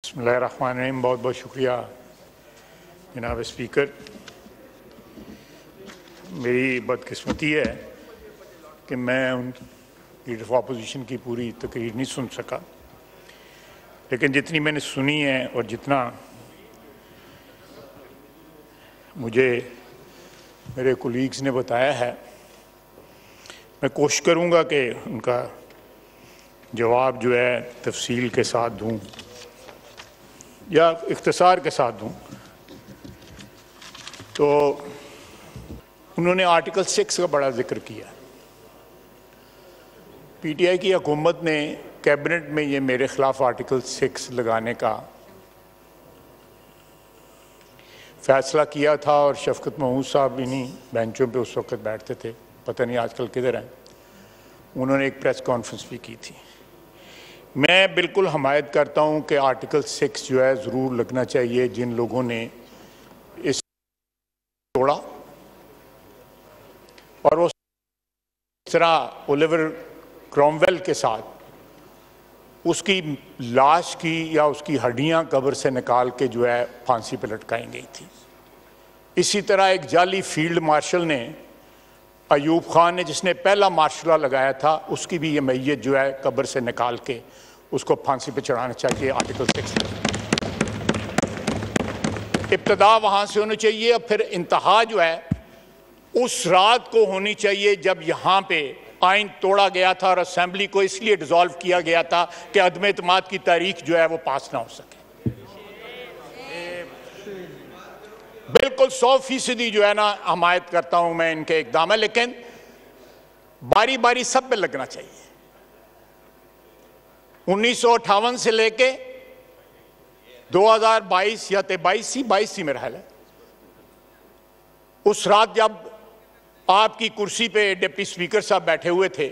बिस्मिल्लाहिर्रहमानिर्रहीम। बहुत बहुत शुक्रिया जनाब स्पीकर। मेरी बदकिस्मती है कि मैं उन लीडर ऑफ अपोजिशन की पूरी तकरीर नहीं सुन सका, लेकिन जितनी मैंने सुनी है और जितना मुझे मेरे कोलीग्स ने बताया है, मैं कोशिश करूँगा कि उनका जवाब जो है तफसील के साथ दूँ या इख्तिसार के साथ दूँ। तो उन्होंने आर्टिकल 6 का बड़ा जिक्र किया। पीटीआई की हुकूमत ने कैबिनेट में ये मेरे ख़िलाफ़ आर्टिकल 6 लगाने का फ़ैसला किया था और शफ़कत महमूद साहब इन्हीं बेंचों पे उस वक़्त बैठते थे, पता नहीं आजकल किधर हैं। उन्होंने एक प्रेस कॉन्फ्रेंस भी की थी। मैं बिल्कुल हमायत करता हूं कि आर्टिकल 6 जो है ज़रूर लगना चाहिए। जिन लोगों ने इस तोड़ा और उस तरह ओलिवर क्रॉमवेल के साथ उसकी लाश की या उसकी हड्डियां कब्र से निकाल के जो है फांसी पर लटकाई गई थी। इसी तरह एक जाली फील्ड मार्शल ने, अयूब खान ने, जिसने पहला मार्शल लगाया था, उसकी भी ये मैयत जो है कब्र से निकाल के उसको फांसी पे चढ़ाना चाहिए। आर्टिकल 6 इब्तदा वहां से होनी चाहिए और फिर इंतहा जो है उस रात को होनी चाहिए जब यहाँ पे आइन तोड़ा गया था और असेंबली को इसलिए डिसॉल्व किया गया था कि अदम एतमाद की तारीख जो है वो पास ना हो सके। बिल्कुल 100% जो है ना हमायत करता हूं मैं इनके इकदाम है, लेकिन बारी बारी सब पे लगना चाहिए। 1958 से लेके 2022 या 22 ही मेरा ख्याल है, उस रात जब आपकी कुर्सी पे डिप्टी स्पीकर साहब बैठे हुए थे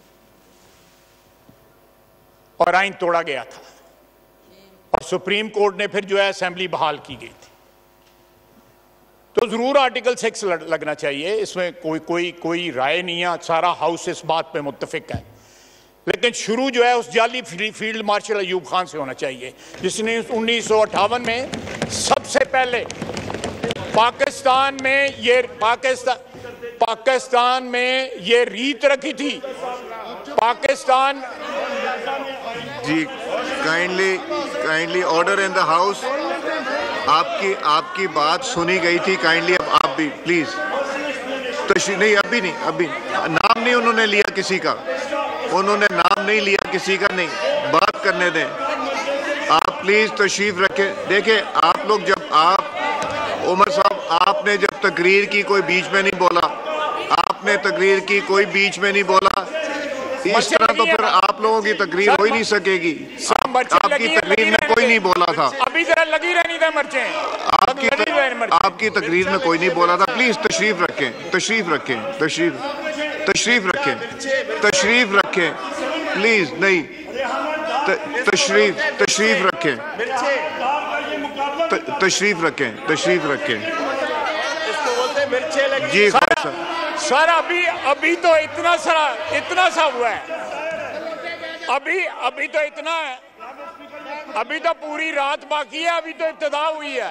और आइन तोड़ा गया था और सुप्रीम कोर्ट ने फिर जो है असेंबली बहाल की गई थी, तो जरूर आर्टिकल 6 लगना चाहिए। इसमें कोई राय नहीं है, सारा हाउस इस बात पे मुत्तफिक है। लेकिन शुरू जो है उस जाली फील्ड मार्शल अयूब खान से होना चाहिए, जिसने 1958 में सबसे पहले पाकिस्तान में ये रीत रखी थी। पाकिस्तान जी, kindly order in the house. आपकी बात सुनी गई थी। काइंडली अब आप भी प्लीज नहीं, अभी नाम नहीं उन्होंने लिया किसी का, नहीं, बात करने दें। आप प्लीज तशरीफ रखें। देखिए आप लोग, जब आप उमर साहब आपने जब तकरीर की कोई बीच में नहीं बोला, इस तरह तो फिर आप लोगों की तकरीर हो ही नहीं सकेगी। आपकी तकरीर में कोई नहीं बोला था, अभी जरा लगी रहनी था मर्चे। आपकी तकरीर में कोई नहीं बोला था। प्लीज तशरीफ रखें प्लीज। नहीं, तशरीफ रखें जी। सर अभी तो इतना सा हुआ है, अभी तो इतना है, अभी तो पूरी रात बाकी है, अभी तो इब्तिदा हुई है।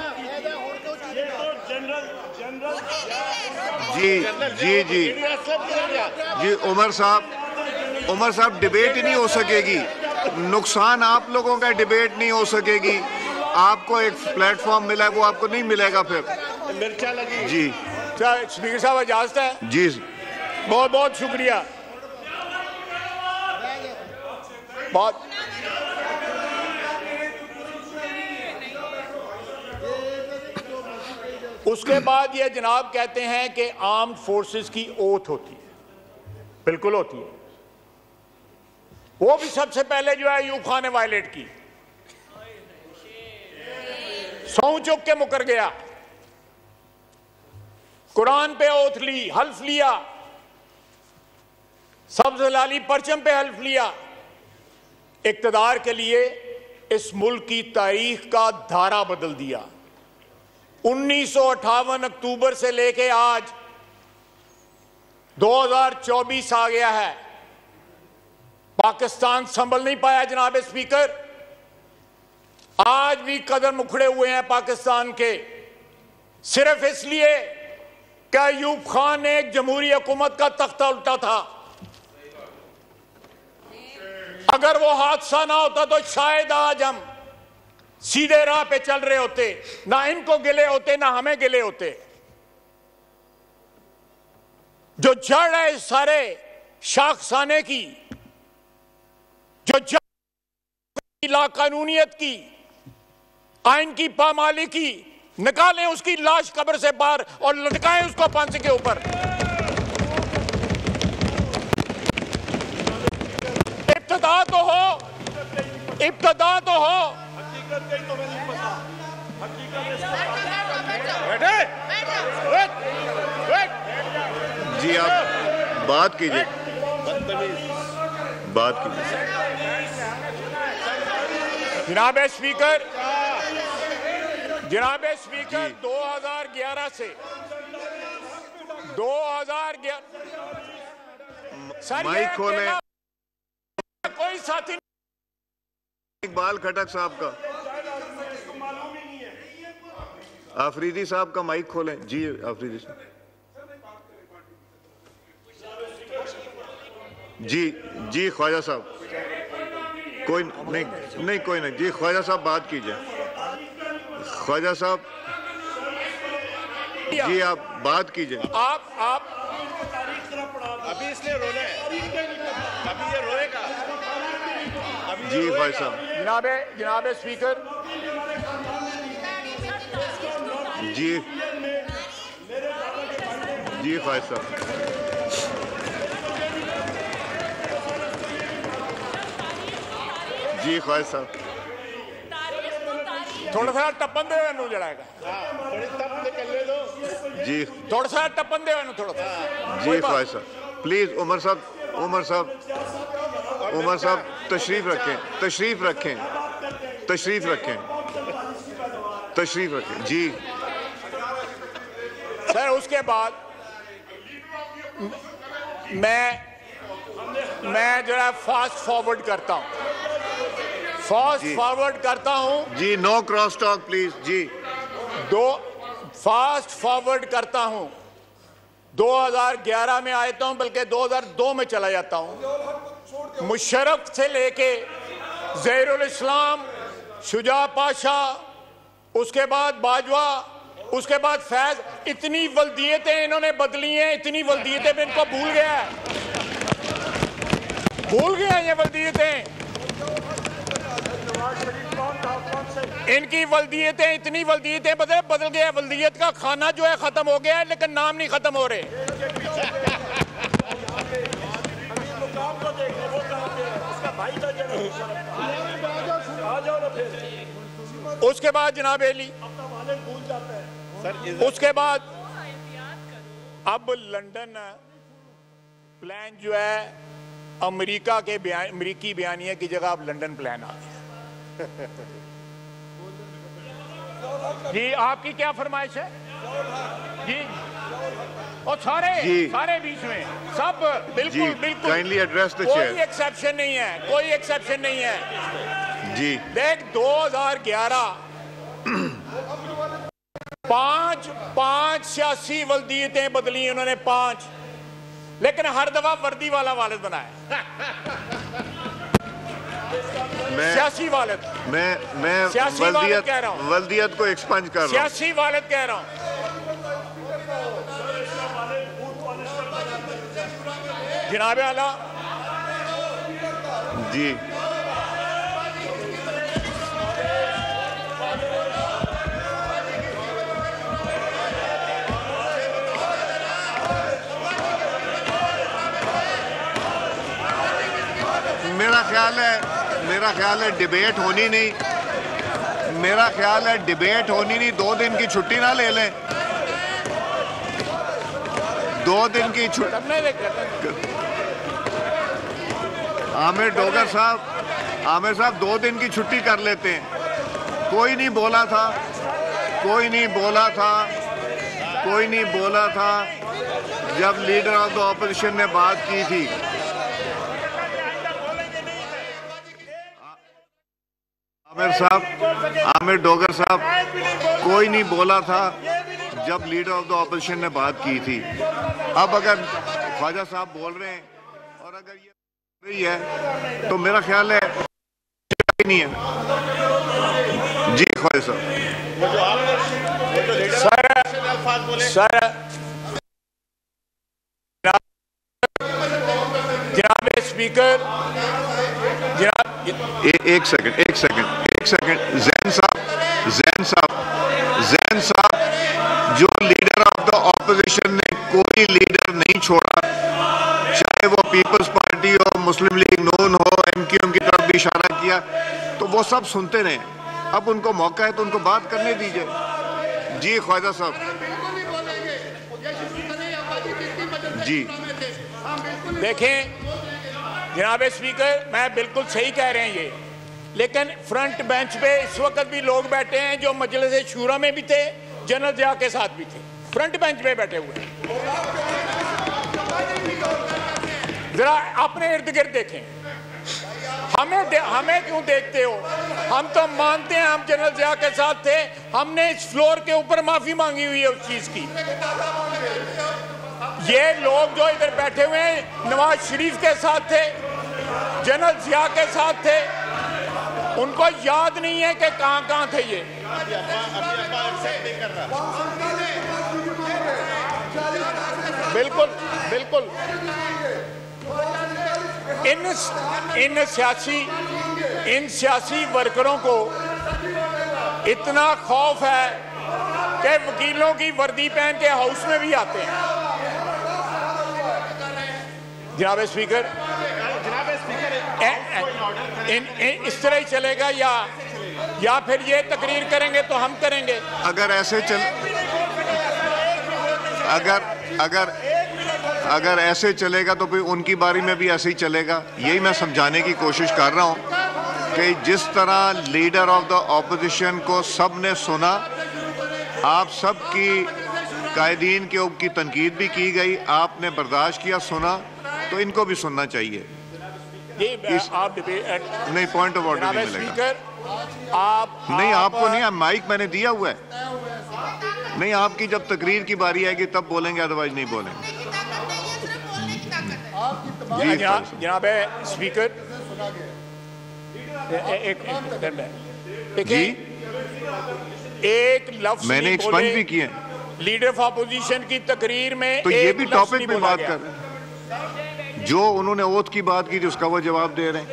जी उमर साहब डिबेट ही नहीं हो सकेगी। नुकसान आप लोगों का, डिबेट नहीं हो सकेगी। आपको एक प्लेटफॉर्म मिला है, वो आपको नहीं मिलेगा फिर। जी स्पीकर साहब इजाजत है जी। बहुत बहुत शुक्रिया। बहुत उसके बाद ये जनाब कहते हैं कि आर्म्ड फोर्सेस की ओथ होती है। बिल्कुल होती है। वो भी सबसे पहले जो है अयूब खान ने वायलेट की, सौं चुक के मुकर गया, कुरान पे ओथ ली, हल्फ लिया, सब्ज लाली परचम पे हल्फ लिया। इक्तदार के लिए इस मुल्क की तारीख का धारा बदल दिया। 1958 अक्टूबर से लेके आज 2024 आ गया है, पाकिस्तान संभल नहीं पाया जनाब स्पीकर। आज भी कदम उखड़े हुए हैं पाकिस्तान के, सिर्फ इसलिए कि अयूब खान ने एक जमहूरी हुकूमत का तख्ता उल्टा था। अगर वो हादसा ना होता तो शायद आज हम सीधे राह पे चल रहे होते, ना इनको गिले होते ना हमें गिले होते। जो जड़ है इस सारे शाखसाने की, जो जड़ लाकानूनियत की, आइन की पामाली की, निकालें उसकी लाश कब्र से बाहर और लटकाएं उसको फांसी के ऊपर। इब्तिदा तो हो, इब्तिदा तो हो। जी आप बात कीजिए, बात कीजिए। जनाब स्पीकर, जनाब स्पीकर, 2011 से 2011 माइक खोलें। कोई साथी इकबाल खटक साहब का, आफरीदी साहब का माइक खोलें। जी आफरीदी साहब। जी जी ख्वाजा साहब, कोई नहीं कोई नहीं। जी ख्वाजा साहब बात कीजिए। ख्वाजा साहब जी आप बात कीजिए। आप अभी इसलिए रोना है, अभी ये रोएगा। जी भाई साहब। जनाब स्पीकर, जी जी भाई साहब। जी ख्वाजा साहब, थोड़ा सा टप्पन दे मैनू जड़ाएगा। जी थोड़ा सा टप्पन दे मैनू थोड़ा सा। जी ख्वाजा साहब प्लीज। उमर साहब, उमर साहब, उमर साहब तशरीफ रखें, तशरीफ रखें, तशरीफ रखें, तशरीफ रखें। जी सर, उसके बाद मैं जरा फास्ट फॉरवर्ड करता हूं, फास्ट फॉरवर्ड करता हूं। जी नो क्रॉस टॉक प्लीज। जी फास्ट फॉरवर्ड करता हूं। 2011 में आता हूं, बल्कि 2002 में चला जाता हूं। मुशर्रफ से लेके ज़हीरुल इस्लाम, शुजा पाशा, उसके बाद बाजवा, उसके बाद फैज, इतनी वल्दियतें इन्होंने बदली हैं, इतनी वल्दियतें मैं इनको भूल गया ये वल्दियतें। इनकी वल्दियतें, इतनी वल्दियतें बदल गया। वल्दियत का खाना जो है खत्म हो गया है, लेकिन नाम नहीं खत्म हो रहे। उसके बाद जनाब एली, उसके बाद अब लंदन प्लान जो है, अमेरिका के अमेरिकी बयानिया की जगह अब लंदन प्लान आ गया। जी आपकी क्या फरमाइश है? जी और सारे बीच में सब बिल्कुल बिल्कुल काइंडली एड्रेस द कोई चेयर। एक्सेप्शन नहीं है, कोई एक्सेप्शन नहीं है। जी देख 2011 पांच सियासी वल्दियतें बदली उन्होंने, 5, लेकिन हर दफा वर्दी वाला वालिद बनाया। सियासी वालिद, मैं सियासी वालिद कह रहा हूं, वल्दियत को एक्सपंज कर रहा हूं। सियासी वालिद कह रहा हूं। जनाब आला जी मेरा ख्याल है डिबेट होनी नहीं, मेरा ख्याल है डिबेट होनी नहीं। 2 दिन की छुट्टी ना ले लें, 2 दिन की छुट्टी। आमिर डोगर साहब 2 दिन की छुट्टी कर लेते हैं। कोई नहीं बोला था, कोई नहीं बोला था, कोई नहीं बोला था जब लीडर ऑफ द ऑपोजिशन ने बात की थी। आमिर डोगर साहब, कोई नहीं बोला था जब लीडर ऑफ द ऑपोजिशन ने बात की थी। अब अगर ख्वाजा साहब बोल रहे हैं और अगर ये रही है तो मेरा ख्याल है नहीं है। जी ख्वाजा साहब। सर जनाब स्पीकर, जनाब एक सेकंड जैन साहब, जो लीडर ऑफ द ऑपोजिशन ने कोई लीडर नहीं छोड़ा, चाहे वो पीपल्स पार्टी हो, मुस्लिम लीग नून हो, एमक्यूएम की तरफ भी इशारा किया, तो वो सब सुनते रहे। अब उनको मौका है तो उनको बात करने दीजिए। जी ख्वाजा साहब। जी देखें जनाब स्पीकर, मैं बिल्कुल सही कह रहे हैं ये, लेकिन फ्रंट बेंच पे इस वक्त भी लोग बैठे हैं जो मजलिस शूरा में भी थे, जनरल ज़िया के साथ भी थे, फ्रंट बेंच पे बैठे हुए हैं। जरा अपने इर्द गिर्द देखें, हमें क्यों देखते हो? हम तो मानते हैं हम जनरल ज़िया के साथ थे, हमने इस फ्लोर के ऊपर माफी मांगी हुई है उस चीज की। ये लोग जो इधर बैठे हुए हैं नवाज शरीफ के साथ थे, जनरल ज़िया के साथ थे, उनको याद नहीं है कि कहां थे ये। बिल्कुल बिल्कुल। इन सियासी वर्करों को इतना खौफ है कि वकीलों की वर्दी पहन के हाउस में भी आते हैं। जनाब स्पीकर, इस तरह ही चलेगा या फिर ये तकरीर करेंगे तो हम करेंगे? अगर ऐसे चलेगा तो फिर उनकी बारी में भी ऐसे ही चलेगा। यही मैं समझाने की कोशिश कर रहा हूं कि जिस तरह लीडर ऑफ द ऑपोजिशन को सब ने सुना, आप सब की कायदीन के ऊपर की तनकीद भी की गई, आपने बर्दाश्त किया, सुना, तो इनको भी सुनना चाहिए। आप नहीं, पॉइंट ऑफ ऑर्डर नहीं मिलेगा। नहीं, आपको नहीं, माइक मैंने दिया हुआ है। नहीं, आपकी जब तकरीर की बारी आएगी तब बोलेंगे, अदरवाइज नहीं बोलेंगे। जनाब स्पीकर, एक लफ्ज मैंने एक्सपंज भी किए लीडर ऑफ अपोजिशन की तकरीर में, तो ये भी टॉपिक पे बात कर रहे हैं। जो उन्होंने ओथ की बात की थी उसका वो जवाब दे रहे हैं।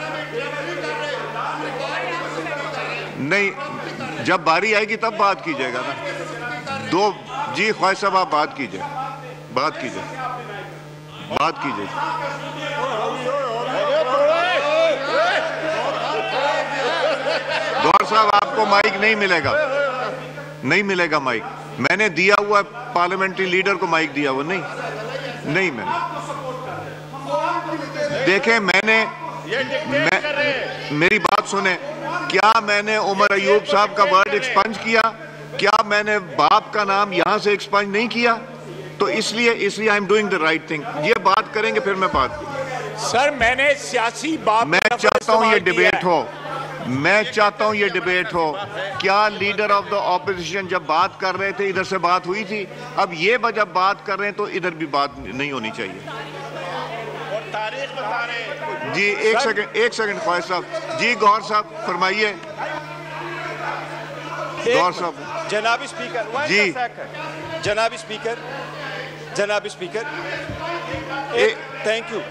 नहीं, जब बारी आएगी तब बात कीजिएगा ना। जी ख्वाजा साहब, आप बात कीजिए। गौर साहब, आपको माइक नहीं मिलेगा माइक। मैंने दिया हुआ पार्लियामेंट्री लीडर को माइक दिया हुआ नहीं मैंने। देखें, मेरी बात सुने, क्या मैंने उमर अयूब साहब का वर्ड एक्सपंज किया? क्या मैंने बाप का नाम यहां से एक्सपंज नहीं किया? तो इसलिए I am doing the right thing. ये बात करेंगे फिर मैं बात। सर, मैंने सियासी बात, मैं चाहता हूं ये डिबेट हो। क्या लीडर ऑफ द ऑपोजिशन जब बात कर रहे थे इधर से बात हुई थी? अब ये जब बात कर रहे हैं तो इधर भी बात नहीं होनी चाहिए। जी एक सेकंड ख्वाजा साहब। जी गौर साहब फरमाइए। गौर साहब। जनाब स्पीकर जी। जनाब स्पीकर थैंक यू।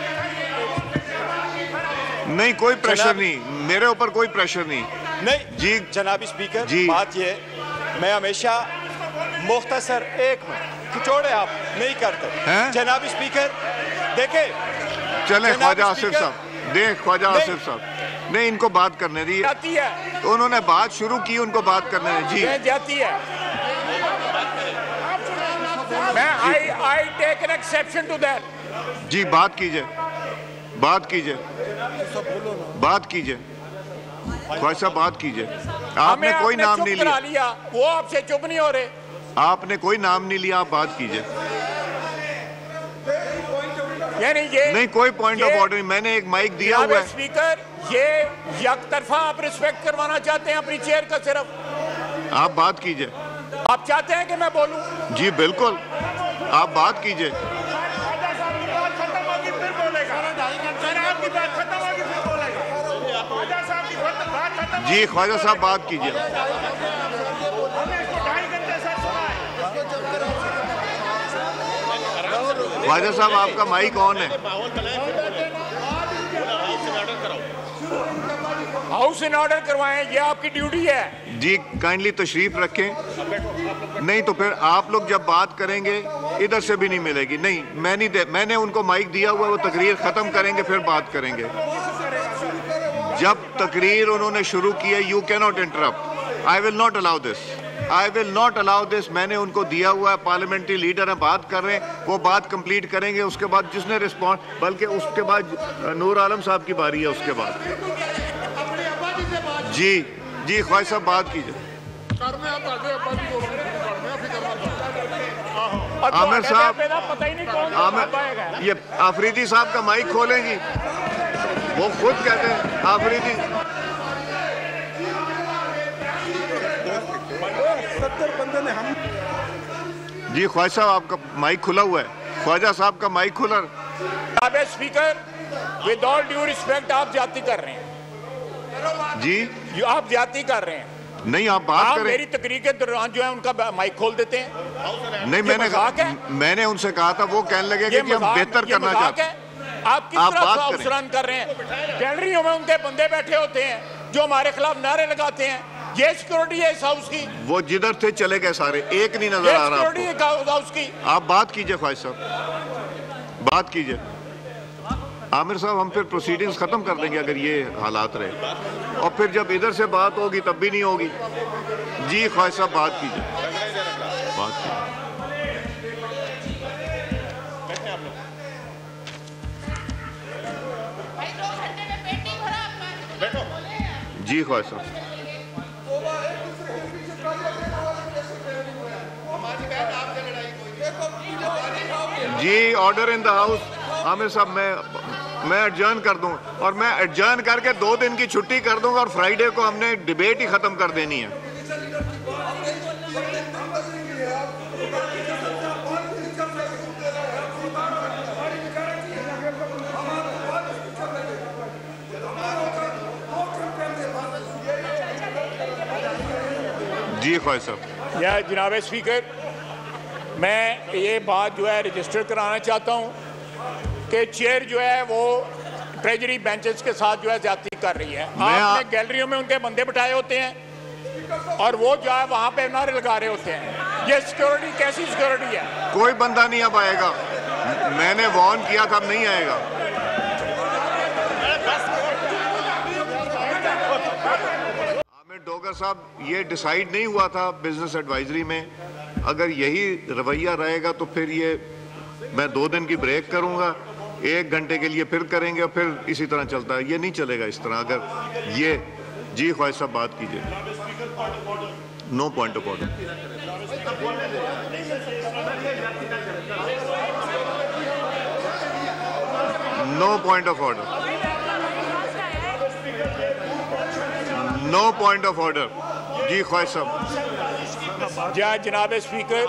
नहीं, कोई प्रेशर नहीं, मेरे ऊपर कोई प्रेशर नहीं जी। जनाब स्पीकर जी, बात ये, मैं हमेशा मुख्तसर एक मिनट खिचौड़े आप नहीं करते हैं? जनाब स्पीकर देखे, चले ख्वाजा आसिफ साहब, ख्वाजा आसिफ साहब नहीं, इनको बात करने दी है। तो उन्होंने बात शुरू की, उनको बात करने दी। जी जाती है। मैं I take an exception to that. जी, बात कीजिए। ख्वाजा साहब, बात कीजिए। आपने कोई नाम नहीं लिया। वो आपसे चुप नहीं हो रहे। आपने कोई नाम नहीं लिया, आप बात कीजिए। यानी ये नहीं, कोई पॉइंट ऑफ ऑर्डर नहीं। मैंने एक माइक दिया हुआ है। स्पीकर, ये एक तरफा आप रिस्पेक्ट करवाना चाहते हैं अपनी चेयर का सिर्फ? आप बात कीजिए। आप चाहते हैं कि मैं बोलूं? जी बिल्कुल, आप बात कीजिए। जी ख्वाजा साहब बात कीजिए। ख्वाजा साहब आपका माइक ऑन है। हाउस इन ऑर्डर करवाएं, ये आपकी ड्यूटी है। जी काइंडली तशरीफ रखें। नहीं तो फिर आप लोग जब बात करेंगे इधर से भी नहीं मिलेगी। नहीं, मैंने उनको माइक दिया हुआ, वो तकरीर खत्म करेंगे फिर बात करेंगे। जब तकरीर उन्होंने शुरू की है, you can not interrupt. I will not allow this, I will not allow this. मैंने उनको दिया हुआ है, पार्लियामेंट्री लीडर है, बात कर रहे हैं, वो बात कंप्लीट करेंगे। उसके बाद जिसने रिस्पॉन्स, बल्कि उसके बाद नूर आलम साहब की बारी है। उसके बाद जी जी ख्वाजा साहब बात कीजिए। आमिर साहब, पता ही नहीं कौन आमिर, ये आफरीदी साहब का माइक खोलेंगी, वो खुद कहते हैं आफरीदी। जी ख्वाजा साहब आपका माइक खुला हुआ है। ख्वाजा साहब का माइक खुला। Speaker, with all due respect, आप जाती कर रहे हैं जी। आप जाती कर रहे हैं। नहीं, आप बात करें। मेरी तकरीर के दौरान जो है उनका माइक खोल देते हैं। नहीं, मैंने उनसे कहा था, वो कहने लगे कि हम बेहतर करना चाहते हैं। आप किस तरह से हाउस रन कर रहे हैं? गैलरियों में उनके बंदे बैठे होते हैं जो हमारे खिलाफ नारे लगाते हैं। ये सिक्योरिटी है इस हाउस की। वो जिधर थे चले गए सारे, एक नहीं नजर आ रहा आपको। हाउस की आप बात कीजिए ख्वाजा साहब, बात कीजिए। आमिर साहब, हम फिर प्रोसीडिंग्स खत्म कर देंगे अगर ये हालात रहे, और फिर जब इधर से बात होगी तब भी नहीं होगी। जी ख्वाजा साहब बात कीजिए, बात कीजिए। जी ख्वाजा साहब। जी order in the house. Aamir साहब, मैं एडजर्न कर दूं, और मैं एडजर्न करके 2 दिन की छुट्टी कर दूंगा, और फ्राइडे को हमने डिबेट ही खत्म कर देनी है। जी ख्वाजा साहब। या जनाब स्पीकर, मैं ये बात जो है रजिस्टर कराना चाहता हूँ कि चेयर जो है वो ट्रेजरी बेंचेस के साथ जो है ज्यादती कर रही है। आपने गैलरियों में उनके बंदे बिठाए होते हैं और वो जो है वहाँ पे नारे लगा रहे होते हैं। ये सिक्योरिटी कैसी सिक्योरिटी है? कोई बंदा नहीं अब आएगा, मैंने वार्न किया था, अब नहीं आएगा। डोगर साहब, ये डिसाइड नहीं हुआ था बिजनेस एडवाइजरी में। अगर यही रवैया रहेगा तो फिर ये मैं 2 दिन की ब्रेक करूंगा, 1 घंटे के लिए फिर करेंगे, और फिर इसी तरह चलता है। ये नहीं चलेगा इस तरह। अगर ये जी ख्वाजा साहब बात कीजिए। No point of order. No point of order. No point of order. जी ख्वाजा साहब। जनाब स्पीकर,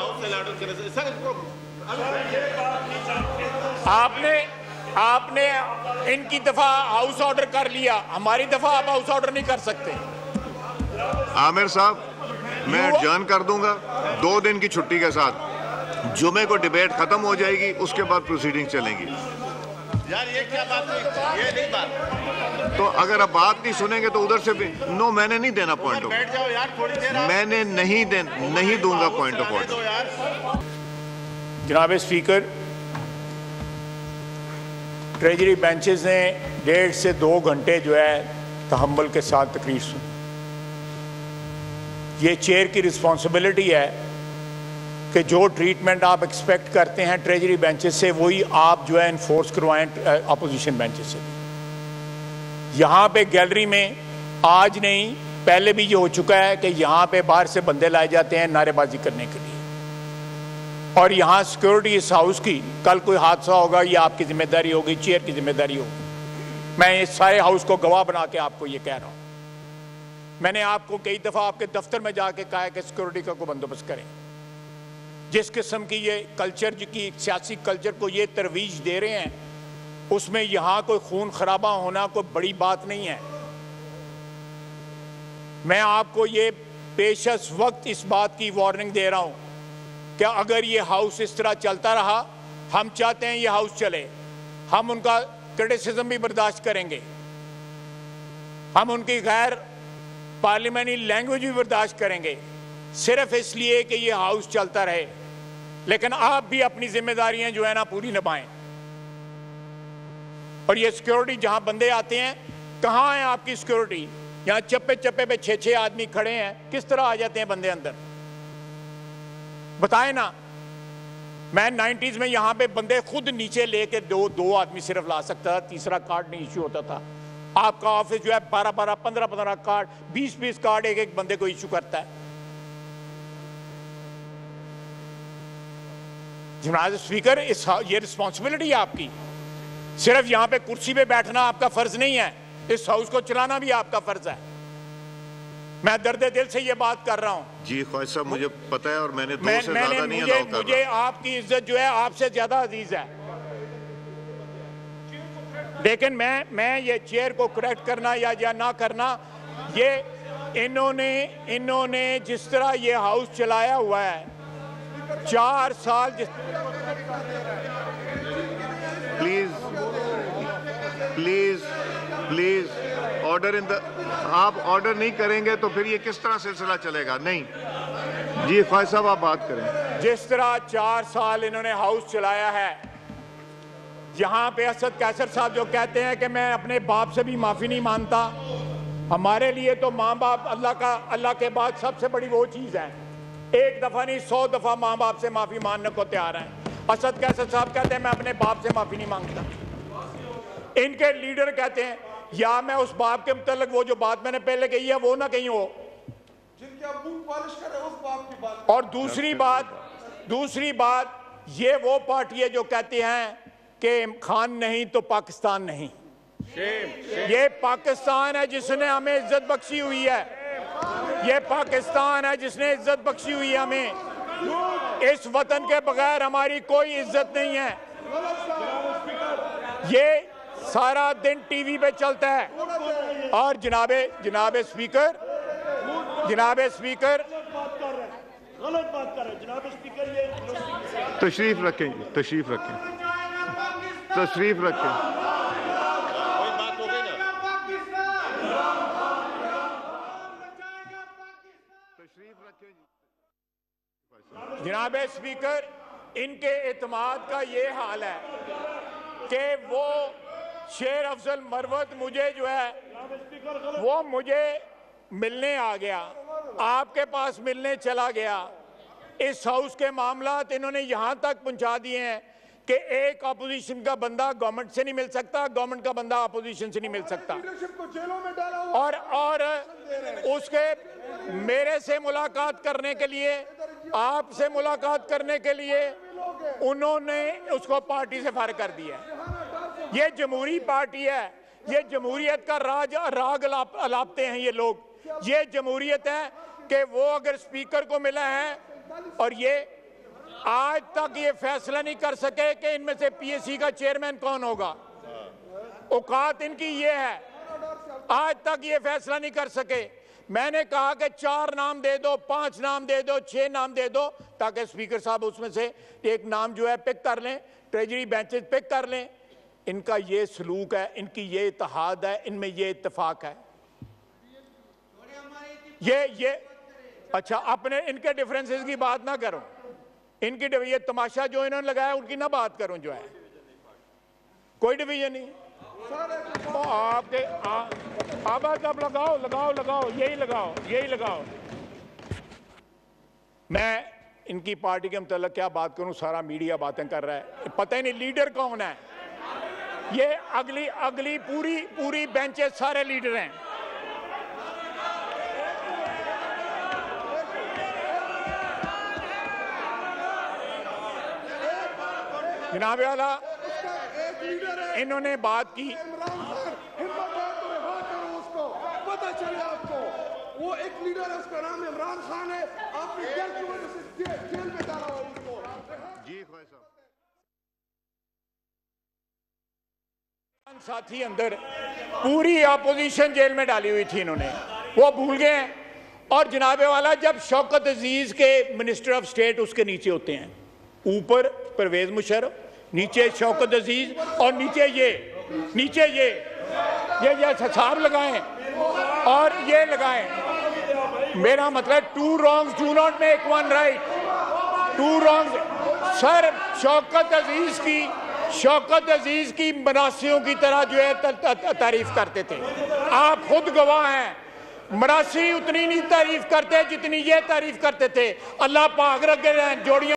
आपने इनकी दफा हाउस ऑर्डर कर लिया, हमारी दफा आप हाउस ऑर्डर नहीं कर सकते। आमिर साहब, मैं एडजर्न कर दूंगा 2 दिन की छुट्टी के साथ। जुमे को डिबेट खत्म हो जाएगी, उसके बाद प्रोसीडिंग चलेंगी। यार ये क्या बात हुई? ये नहीं बात। तो अगर आप बात नहीं सुनेंगे तो उधर से भी नो, मैंने नहीं देना पॉइंट ऑफ। बैठ जाओ यार थोड़ी देर। मैंने नहीं दूंगा पॉइंट ऑफ ऑर्डर। जनाब स्पीकर, ट्रेजरी बेंचेस ने 1.5 से 2 घंटे जो है तहम्मुल के साथ तकरीर सुनी। ये चेयर की रिस्पॉन्सिबिलिटी है कि जो ट्रीटमेंट आप एक्सपेक्ट करते हैं ट्रेजरी बेंचेस से, वही आप जो है इन्फोर्स करवाएं अपोजिशन बेंचेस से। यहाँ पे गैलरी में आज नहीं, पहले भी ये हो चुका है कि यहाँ पे बाहर से बंदे लाए जाते हैं नारेबाजी करने के लिए, और यहाँ सिक्योरिटी इस हाउस की, कल कोई हादसा होगा ये आपकी जिम्मेदारी होगी, चेयर की जिम्मेदारी होगी। मैं इस सारे हाउस को गवाह बना के आपको ये कह रहा हूं। मैंने आपको कई दफा आपके दफ्तर में जाके कहा है कि सिक्योरिटी का कोई बंदोबस्त करें। जिस किस्म की ये कल्चर की सियासी कल्चर को ये तरवीज दे रहे हैं, उसमें यहां कोई खून खराबा होना कोई बड़ी बात नहीं है। मैं आपको ये पेशस वक्त इस बात की वार्निंग दे रहा हूं कि अगर ये हाउस इस तरह चलता रहा, हम चाहते हैं ये हाउस चले, हम उनका क्रिटिसिज्म भी बर्दाश्त करेंगे, हम उनकी गैर पार्लियामेंट्री लैंग्वेज भी बर्दाश्त करेंगे, सिर्फ इसलिए कि ये हाउस चलता रहे। लेकिन आप भी अपनी जिम्मेदारियां जो है ना पूरी निभाएं। और ये सिक्योरिटी जहां बंदे आते हैं, कहां है आपकी सिक्योरिटी? यहां चप्पे चप्पे पे 6-6 आदमी खड़े हैं, किस तरह आ जाते हैं बंदे अंदर? बताएं ना। मैं 90s में यहां पे बंदे खुद नीचे लेके दो आदमी सिर्फ ला सकता था, तीसरा कार्ड नहीं इश्यू होता था। आपका ऑफिस जो है 12-12, 15-15 कार्ड, 20-20 कार्ड एक एक बंदे को इश्यू करता है। जनाब स्पीकर, ये रिस्पॉन्सिबिलिटी है आपकी। सिर्फ यहां पे कुर्सी पे बैठना आपका फर्ज नहीं है, इस हाउस को चलाना भी आपका फर्ज है। मैं दर्द दिल से ये बात कर रहा हूं। जी ख्वाहिश साहब, मुझे पता है और मैंने दो से ज्यादा नहीं अलाउ कर मुझे आपकी इज्जत जो है आपसे ज्यादा अजीज है। लेकिन मैं ये चेयर को करेक्ट करना या ना करना, ये इन्होंने जिस तरह ये हाउस चलाया हुआ है 4 साल प्लीज ऑर्डर आप ऑर्डर नहीं करेंगे तो फिर ये किस तरह सिलसिला चलेगा? नहीं जी ख्वाहिश साहब, आप बात करें। जिस तरह 4 साल इन्होंने हाउस चलाया है, यहां पे असद कैसर साहब जो कहते हैं कि मैं अपने बाप से भी माफी नहीं मांगता। हमारे लिए तो माँ बाप अल्लाह के बाद सबसे बड़ी वो चीज है। एक दफा नहीं 100 दफा माँ बाप से माफी मांगने को तैयार हैं। असद कैसर साहब कहते हैं मैं अपने बाप से माफी नहीं मांगता। इनके लीडर कहते हैं या मैं उस बाप के मुतल्लिक वो जो बात मैंने पहले कही है वो ना कहीं हो, जिनके आप बूट पॉलिश कर रहे हैं उस बाप की बात। और दूसरी बात ये वो पार्टी है जो कहती हैं कि खान नहीं तो पाकिस्तान नहीं। ये पाकिस्तान है जिसने हमें इज्जत बख्शी हुई है। ये पाकिस्तान है जिसने इज्जत बख्शी हुई है हमें। इस वतन के बगैर हमारी कोई इज्जत नहीं है। ये सारा दिन टीवी पे चलता है। और जनाब स्पीकर गलत बात कर रहे हैं जनाब स्पीकर। ये तशरीफ रखें। कोई बात हो गई ना? जनाब स्पीकर, इनके एतमाद का ये हाल है कि वो शेर अफजल मरवत मुझे जो है वो मुझे मिलने आ गया, आपके पास मिलने चला गया। इस हाउस के मामलात इन्होंने यहां तक पहुंचा दिए हैं कि एक अपोजिशन का बंदा गवर्नमेंट से नहीं मिल सकता, गवर्नमेंट का बंदा अपोजिशन से नहीं मिल सकता। और उसके मेरे से मुलाकात करने के लिए, आपसे मुलाकात करने के लिए उन्होंने उसको पार्टी से फारिग कर दिया। ये जमहूरी पार्टी है, ये जमहूरियत का राग अलापते हैं ये लोग। ये जमहूरियत है कि वो अगर स्पीकर को मिला है और ये आज तक ये फैसला नहीं कर सके कि इनमें से पीएससी का चेयरमैन कौन होगा। औकात इनकी ये है, आज तक ये फैसला नहीं कर सके। मैंने कहा कि 4 नाम दे दो, 5 नाम दे दो, 6 नाम दे दो, ताकि स्पीकर साहब उसमें से एक नाम जो है पिक कर लें, ट्रेजरी बेंचेस पिक कर लें। इनका ये सलूक है, इनकी ये इत्तेहाद है, इनमें ये इत्तेफाक है। ये अच्छा, अपने इनके डिफरेंसेस की बात ना करो, इनकी ये तमाशा जो इन्होंने लगाया उनकी ना बात करूं। जो है कोई डिवीजन नहीं आपके। अब लगाओ, यही लगाओ। मैं इनकी पार्टी के मुताल्लिक क्या बात करूं, सारा मीडिया बातें कर रहा है, पता ही नहीं लीडर कौन है। ये अगली पूरी बेंचेस सारे लीडर हैं। जनाब आला, इन्होंने बात की, चले आपको? वो एक लीडर है, उसका नाम इमरान खान है, आपने जेल की वजह से जेल में डाला हुआ उसको। जी ख्वाजा साहब, साथी अंदर पूरी अपोजिशन जेल में डाली हुई थी, इन्होंने वो भूल गए हैं। और जनाबे वाला, जब शौकत अजीज के मिनिस्टर ऑफ स्टेट उसके नीचे होते हैं, ऊपर परवेज मुशर्रफ, नीचे शौकत अजीज और नीचे ये हिसाब लगाएं और ये लगाएं। मेरा मतलब two wrongs do not make one right. Two wrongs sir, Shaukat Aziz की मनासियों की तरह जो है तारीफ करते थे। आप खुद गवाह हैं, मनासी उतनी नहीं तारीफ करते जितनी ये तारीफ करते थे। अल्लाह पाक रखे जोड़ियां